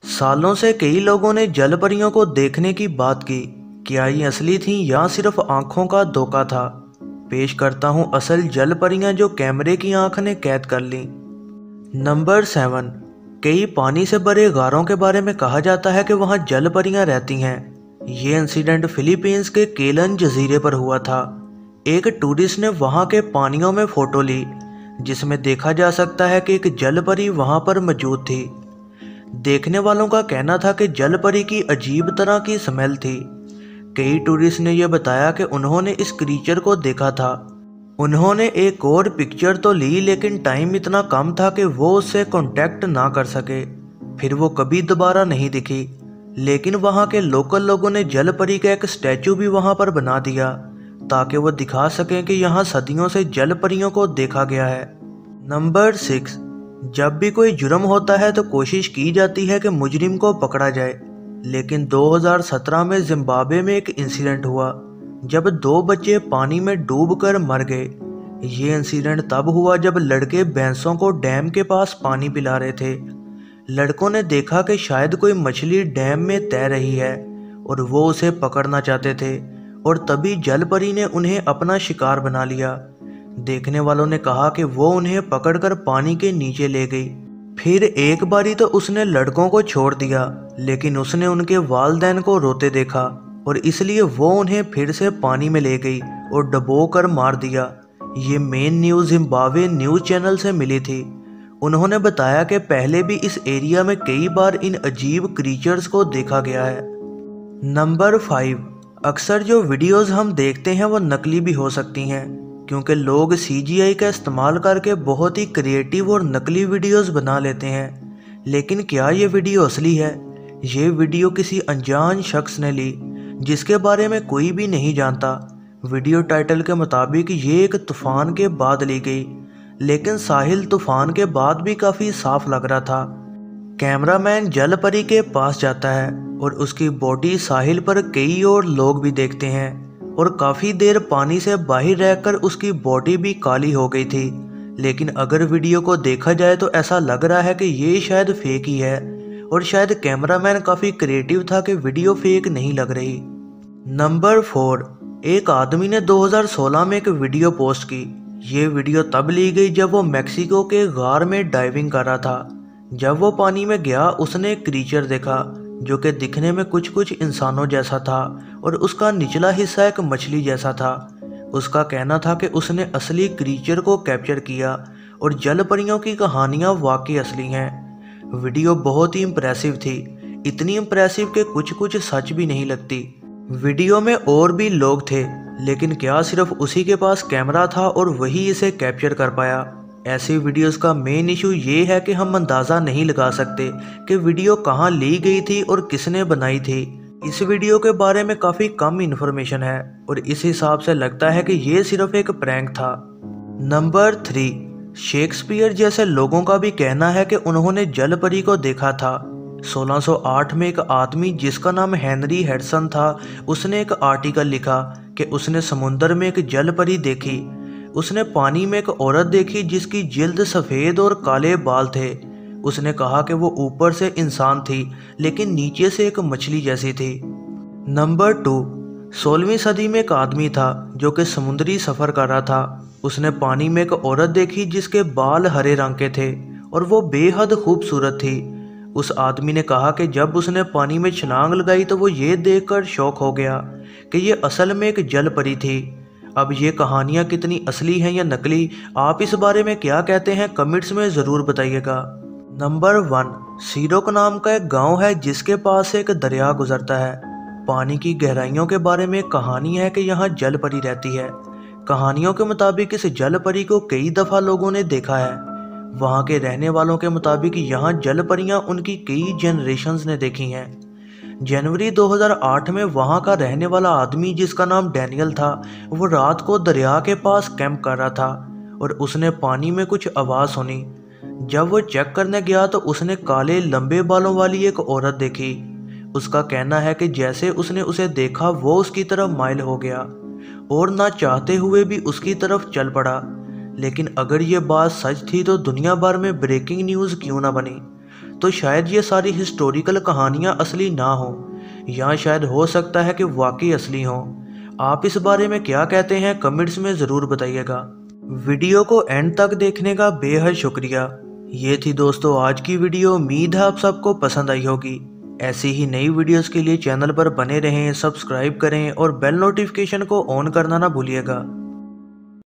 सालों से कई लोगों ने जल परियों को देखने की बात की। क्या ये असली थीं या सिर्फ आंखों का धोखा था? पेश करता हूं असल जल परियां जो कैमरे की आंख ने कैद कर ली। नंबर 7। कई पानी से भरे गारों के बारे में कहा जाता है कि वहां जल परियां रहती हैं। ये इंसिडेंट फिलीपींस के केलन जजीरे पर हुआ था। एक टूरिस्ट ने वहां के पानियों में फोटो ली, जिसमें देखा जा सकता है कि एक जल परी वहां पर मौजूद थी। देखने वालों का कहना था कि जल परी की अजीब तरह की स्मेल थी। कई टूरिस्ट ने यह बताया कि उन्होंने इस क्रीचर को देखा था। उन्होंने एक और पिक्चर तो ली, लेकिन टाइम इतना कम था कि वो उससे कांटेक्ट ना कर सके। फिर वो कभी दोबारा नहीं दिखी। लेकिन वहाँ के लोकल लोगों ने जल परी का एक स्टैचू भी वहाँ पर बना दिया, ताकि वो दिखा सकें कि यहाँ सदियों से जल परियों को देखा गया है। नंबर 6। जब भी कोई जुर्म होता है तो कोशिश की जाती है कि मुजरिम को पकड़ा जाए। लेकिन 2017 में जिम्बाब्वे में एक इंसिडेंट हुआ जब 2 बच्चे पानी में डूबकर मर गए। ये इंसिडेंट तब हुआ जब लड़के भैंसों को डैम के पास पानी पिला रहे थे। लड़कों ने देखा कि शायद कोई मछली डैम में तैर रही है और वो उसे पकड़ना चाहते थे, और तभी जल परी ने उन्हें अपना शिकार बना लिया। देखने वालों ने कहा कि वो उन्हें पकड़कर पानी के नीचे ले गई। फिर एक बारी तो उसने लड़कों को छोड़ दिया, लेकिन उसने उनके वालिदैन को रोते देखा और इसलिए वो उन्हें फिर से पानी में ले गई और डुबो कर मार दिया। ये main news Zimbabwe news channel से मिली थी। उन्होंने बताया कि पहले भी इस एरिया में कई बार इन अजीब क्रीचर्स को देखा गया है। नंबर 5। अक्सर जो वीडियोस हम देखते हैं वो नकली भी हो सकती हैं, क्योंकि लोग CGI का इस्तेमाल करके बहुत ही क्रिएटिव और नकली वीडियोस बना लेते हैं। लेकिन क्या ये वीडियो असली है? ये वीडियो किसी अनजान शख्स ने ली, जिसके बारे में कोई भी नहीं जानता। वीडियो टाइटल के मुताबिक ये एक तूफान के बाद ली गई, लेकिन साहिल तूफान के बाद भी काफ़ी साफ लग रहा था। कैमरामैन जल परी के पास जाता है और उसकी बॉडी साहिल पर कई और लोग भी देखते हैं, और काफ़ी देर पानी से बाहर रहकर उसकी बॉडी भी काली हो गई थी। लेकिन अगर वीडियो को देखा जाए तो ऐसा लग रहा है कि ये शायद फेक ही है, और शायद कैमरामैन काफ़ी क्रिएटिव था कि वीडियो फेक नहीं लग रही। नंबर 4। एक आदमी ने 2016 में एक वीडियो पोस्ट की। ये वीडियो तब ली गई जब वो मैक्सिको के गार में डाइविंग कर रहा था। जब वो पानी में गया उसने एक क्रीचर देखा जो कि दिखने में कुछ कुछ इंसानों जैसा था, और उसका निचला हिस्सा एक मछली जैसा था। उसका कहना था कि उसने असली क्रीचर को कैप्चर किया और जल परियों की कहानियाँ वाकई असली हैं। वीडियो बहुत ही इम्प्रेसिव थी, इतनी इम्प्रेसिव कि कुछ कुछ सच भी नहीं लगती। वीडियो में और भी लोग थे, लेकिन क्या सिर्फ उसी के पास कैमरा था और वही इसे कैप्चर कर पाया? ऐसी वीडियोस का मेन इशू ये है कि हम अंदाज़ा नहीं लगा सकते कि वीडियो कहाँ ली गई थी और किसने बनाई थी। इस वीडियो के बारे में काफ़ी कम इन्फॉर्मेशन है और इस हिसाब से लगता है कि ये सिर्फ एक प्रैंक था। नंबर 3। शेक्सपियर जैसे लोगों का भी कहना है कि उन्होंने जल परी को देखा था। 1608 में एक आदमी जिसका नाम हेनरी हेडसन था, उसने एक आर्टिकल लिखा कि उसने समुंदर में एक जल परी देखी। उसने पानी में एक औरत देखी जिसकी जिल्द सफ़ेद और काले बाल थे। उसने कहा कि वो ऊपर से इंसान थी, लेकिन नीचे से एक मछली जैसी थी। नंबर 2। 16वीं सदी में एक आदमी था जो कि समुद्री सफ़र कर रहा था। उसने पानी में एक औरत देखी जिसके बाल हरे रंग के थे और वो बेहद खूबसूरत थी। उस आदमी ने कहा कि जब उसने पानी में छलांग लगाई तो वो ये देखकर शॉक हो गया कि ये असल में एक जल परी थी। अब ये कहानियाँ कितनी असली हैं या नकली, आप इस बारे में क्या कहते हैं कमेंट्स में ज़रूर बताइएगा। नंबर 1। सीरोक नाम का एक गांव है जिसके पास से एक दरिया गुजरता है। पानी की गहराइयों के बारे में एक कहानी है कि यहाँ जल परी रहती है। कहानियों के मुताबिक इस जल परी को कई दफ़ा लोगों ने देखा है। वहाँ के रहने वालों के मुताबिक यहाँ जल परियाँ उनकी कई जनरेशन्स ने देखी हैं। जनवरी 2008 में वहाँ का रहने वाला आदमी जिसका नाम डैनियल था, वो रात को दरिया के पास कैंप कर रहा था और उसने पानी में कुछ आवाज़ सुनी। जब वो चेक करने गया तो उसने काले लंबे बालों वाली एक औरत देखी। उसका कहना है कि जैसे उसने उसे देखा वो उसकी तरफ माइल हो गया और ना चाहते हुए भी उसकी तरफ चल पड़ा। लेकिन अगर ये बात सच थी तो दुनिया भर में ब्रेकिंग न्यूज़ क्यों ना बनी। तो शायद ये सारी हिस्टोरिकल कहानियाँ असली ना हो, या शायद हो सकता है कि वाकई असली हो। आप इस बारे में क्या कहते हैं कमेंट्स में ज़रूर बताइएगा। वीडियो को एंड तक देखने का बेहद शुक्रिया। ये थी दोस्तों आज की वीडियो। उम्मीद है आप सबको पसंद आई होगी। ऐसी ही नई वीडियोस के लिए चैनल पर बने रहें, सब्सक्राइब करें और बेल नोटिफिकेशन को ऑन करना ना भूलिएगा।